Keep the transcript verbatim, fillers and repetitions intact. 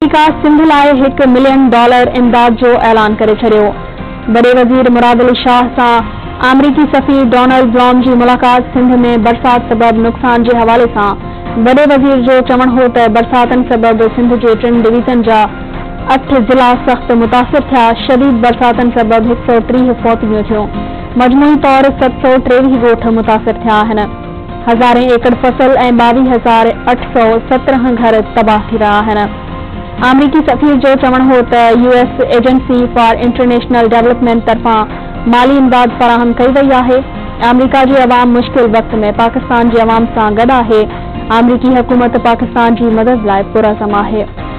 America Sindh लाइ हिकु million dollar इमदाद जो ऐलान करे छॾियो। वॾे वज़ीर मुराद अली शाह सां अमरीकी सफ़ीर डोनाल्ड ब्लॉम जी मुलाक़ात सिंध में बरसात सबबि नुक़सान जे हवाले सां वॾे वज़ीर जो चवणु हो त बरसातनि सबबि सिंध जे टिनि डिवीज़न जा अठ ज़िला सख़्त मुतासिर थिया। शदीद बरसातनि सबबि हिकु सौ टीह फौतियूं थियूं। मजमूई तौर सत सौ टेवीह ॻोठ मुतासिर थिया आहिनि। हज़ारे एकड़ फसल ऐं ॿावीह हज़ार अठ सौ सत्रहं घर तबाह थी रहा आहिनि। अमरीकी सफ़ीर जो चवणु हो त U S agency for international development तरफ़ां माली इमदाद फ़राहम कई वई आहे। अमरीका जी अवाम मुश्किल वक़्त में पाकिस्तान जी अवाम सां गॾु आहे। अमरीकी हुकूमत पाकिस्तान जी मदद लाइ पुरज़म आहे।